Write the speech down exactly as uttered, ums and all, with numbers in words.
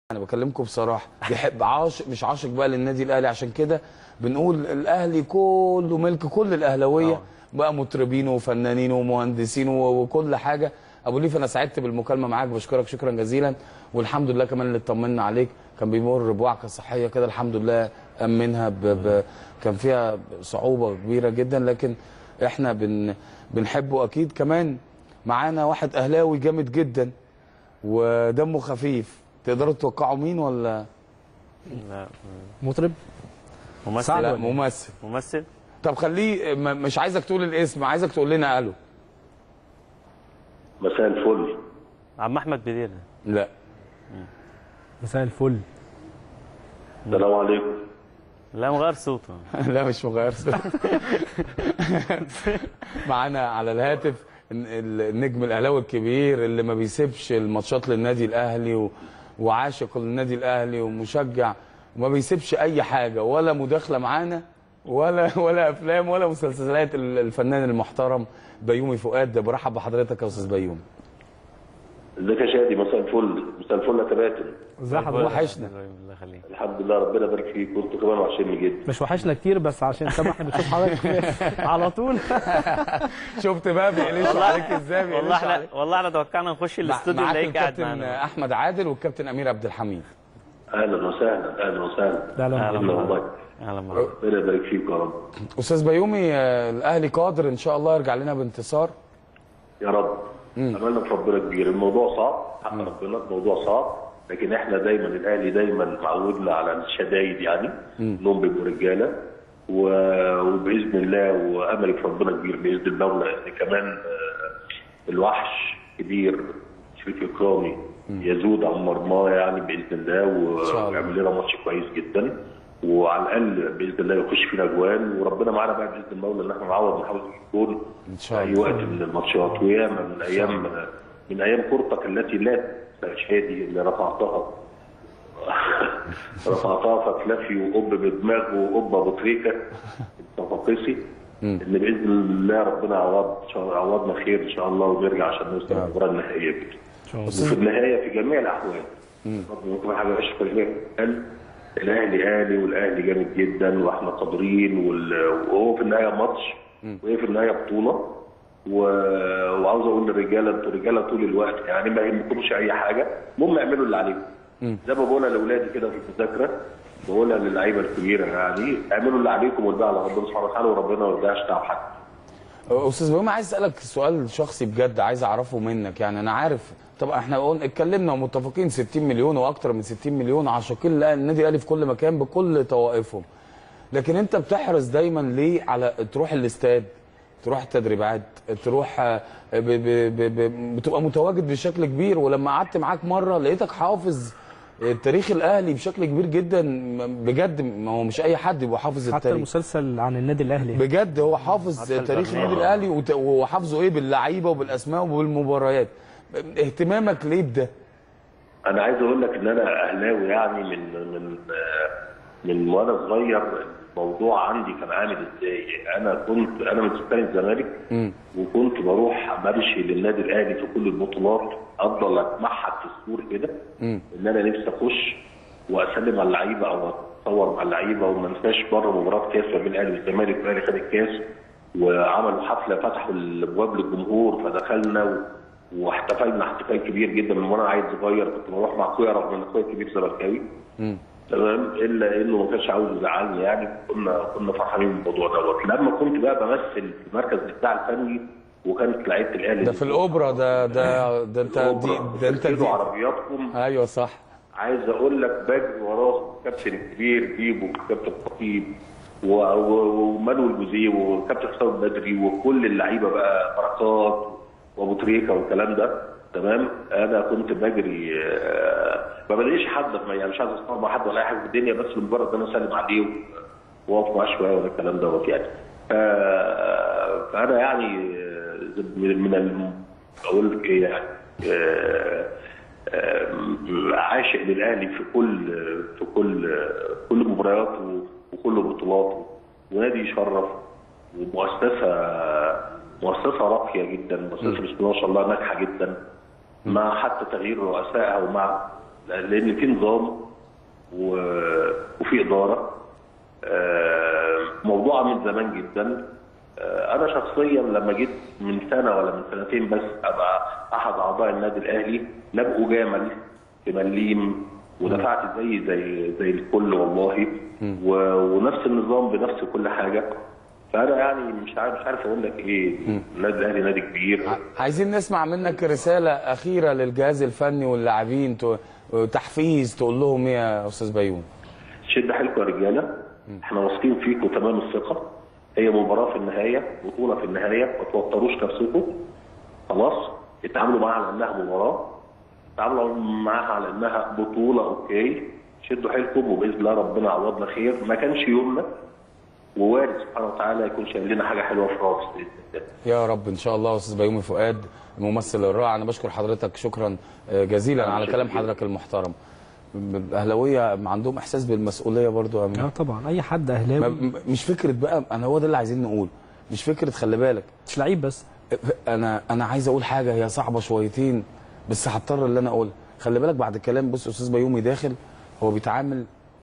انا بكلمكم بصراحه بيحب عاشق مش عاشق بقى للنادي الاهلي، عشان كده بنقول الاهلي كله ملك كل الاهلاويه بقى، مطربين وفنانين ومهندسين وكل حاجه. ابو ليف انا سعدت بالمكالمه معاك، بشكرك شكرا جزيلا، والحمد لله كمان اللي اطمنا عليك كان بيمر بوعكه صحيه كده الحمد لله امنها ب... ب... كان فيها صعوبه كبيره جدا، لكن احنا بن... بنحبه اكيد. كمان معانا واحد اهلاوي جامد جدا ودمه خفيف، تقدروا تتوقعوا مين؟ ولا لا مطرب ممثل؟ لا ممثل. ممثل. طب خليه، مش عايزك تقول الاسم، عايزك تقول لنا الو. مساء الفل. عم احمد بدير. لا. مساء الفل. السلام عليكم. لا مغير صوته. لا مش مغير صوته. معانا على الهاتف النجم الاهلاوي الكبير اللي ما بيسيبش الماتشات للنادي الاهلي و... وعاشق للنادي الاهلي ومشجع وما بيسيبش اي حاجه ولا مداخله معانا ولا ولا افلام ولا مسلسلات، الفنان المحترم بيومي فؤاد. برحب بحضرتك يا استاذ بيومي. ازيك يا شادي؟ مساء الفل. مساء الفل يا كباتن. ازي حضرتك؟ وحشنا. الله يخليك. الحمد لله ربنا يبارك فيك، وانتوا كمان وحشني جدا. مش وحشنا كتير بس عشان طبعا احنا بنشوف حضرتك على طول. شفت بقى بيقلشوا عليك ازاي؟ والله احنا والله احنا توقعنا نخش الاستوديو نلاقيك قاعد معانا. الكابتن احمد عادل والكابتن امير عبد الحميد. اهلا وسهلا. اهلا وسهلا. لا اهلا والله. اهلا مرحبا. ربنا يبارك فيك يا رب. استاذ بيومي، الاهلي قادر ان شاء الله يرجع لنا بانتصار يا رب. املنا في ربنا كبير. الموضوع صعب حق ربنا، الموضوع صعب، لكن احنا دايما الاهلي دايما معودنا على الشدايد، يعني انهم بيبقوا رجاله، وباذن الله واملي في ربنا كبير باذن المولى ان كمان الوحش كبير شريف اكرامي يزود عن مرماه يعني باذن الله، ويعمل لنا ماتش كويس جدا، وعلى الاقل باذن الله يخش فينا اجوان، وربنا معانا بقى باذن المولى ان احنا نعوض نحاول نجيب جول ان شاء الله في اي وقت من الماتشات. وياما من ايام من ايام كورتك التي لا شادي اللي رفعتها رفعتها فتلفي وقب بدماغه وقبه ابو تريكه التفاقسي، ان باذن الله ربنا يعوض يعوضنا خير ان شاء الله ونرجع عشان نوصل للمباراه النهائيه كده. وفي النهايه في جميع الاحوال ربنا حاجه اشكر ليه قال الاهلي اهلي والاهلي جامد جدا واحنا قادرين، وهو في النهايه ماتش وهي في النهايه بطوله، و... وعاوز اقول للرجاله انتوا رجاله طول الوقت، يعني ما يهمكمش اي حاجه، المهم اعملوا اللي عليكم. زي ما بقولها لاولادي كده في المذاكره، بقولها للعيبه الكبيره، يعني اعملوا اللي عليكم والباقي على ربنا سبحانه وتعالى، وربنا ما يرجعش تعب حد. استاذ بيومي، عايز اسالك سؤال شخصي بجد، عايز اعرفه منك. يعني انا عارف طبعا احنا قلنا اتكلمنا ومتفقين ستين مليون واكتر من ستين مليون عاشقين النادي الاهلي في كل مكان بكل طوائفهم، لكن انت بتحرص دايما ليه على تروح الاستاد، تروح التدريبات، تروح ب ب ب ب بتبقى متواجد بشكل كبير، ولما قعدت معاك مره لقيتك حافظ تاريخ الاهلي بشكل كبير جدا بجد. ما هو مش اي حد يبقى حافظ التاريخ، حتى المسلسل عن النادي الاهلي بجد هو حافظ تاريخ النادي الاهلي، وحافظه ايه باللعيبه وبالاسماء وبالمباريات. اهتمامك ليه بده؟ انا عايز اقول لك ان انا اهلاوي، يعني من من من وانا صغير الموضوع عندي كان عامل ازاي. انا كنت انا من سكان الزمالك، وكنت بروح بمشي للنادي الاهلي في كل البطولات، افضل اتمحك في السور كده ان انا نفسي اخش واسلم على اللعيبه او اتصور مع اللعيبه. وما انساش بره مباراه كاس ما بين الاهلي والزمالك، الاهلي خد الكاس وعملوا حفله فتحوا الابواب للجمهور، فدخلنا واحتفلنا احتفال كبير جدا. من وانا عيل صغير كنت بروح مع اخويا رغم ان اخويا كبير زملكاوي، تمام، الا انه ما كانش عاوز يزعلني، يعني كنا كنا فرحانين بالموضوع دوت. لما كنت بقى بمثل في المركز بتاع الفني وكانت لعيبه الاهلي ده في الاوبرا، ده ده ده انت دي ده انت دي عربياتكم. ايوه صح. عايز اقول لك باجي وراهم الكابتن الكبير بيبو والكابتن خطيب ومانويل جوزيه والكابتن حسام بدري وكل اللعيبه بقى، بركات وابو تريكه والكلام ده، تمام. انا كنت بجري ما بلاقيش حد، يعني مش عايز اصطاد مع حد ولا اي حاجه في الدنيا، بس لمجرد ان انا اسلم عليه واقف معاه شويه ولا الكلام دوت يعني. فانا يعني من اقول لك ايه يعني عاشق للاهلي في كل في كل كل مبارياته وكل بطولاته، ونادي يشرف، ومؤسسه مؤسسه راقيه جدا، مؤسسه بسم الله ما شاء الله ناجحه جدا، مع حتى تغيير رؤسائها ومع لان في نظام وفي اداره. موضوع من زمان جدا. انا شخصيا لما جيت من سنه ولا من سنتين بس ابقى احد اعضاء النادي الاهلي، لم اجامل في مليم ودفعت زي زي زي الكل والله، ونفس النظام بنفس كل حاجه. فانا يعني مش عارف مش عارف اقول لك ايه. النادي الاهلي نادي كبير. عايزين نسمع منك رساله اخيره للجهاز الفني واللاعبين، تحفيز تقول لهم ايه يا استاذ بيومي؟ شد حيلكم يا رجاله، احنا واثقين فيكم تمام الثقه. هي مباراه في النهايه، بطوله في النهايه، ما توتروش نفسكم. خلاص؟ اتعاملوا معاها على انها مباراه، اتعاملوا معاها على انها بطوله. اوكي، شدوا حيلكم وباذن الله ربنا يعوضنا خير. ما كانش يومنا، ووارد سبحانه وتعالى يكون شايل لنا حاجه حلوه في رابط باذن الله. يا رب ان شاء الله. استاذ بيومي فؤاد الممثل الرائع، انا بشكر حضرتك شكرا جزيلا على كلام حضرتك المحترم. الاهلاويه عندهم احساس بالمسؤوليه برضو يا امين. اه طبعا، اي حد اهلاوي. مش فكره بقى، انا هو ده اللي عايزين نقول، مش فكره خلي بالك مش لعيب بس. انا انا عايز اقول حاجه هي صعبه شويتين بس هضطر اللي انا اقولها. خلي بالك بعد الكلام، بص استاذ بيومي داخل هو بيتعامل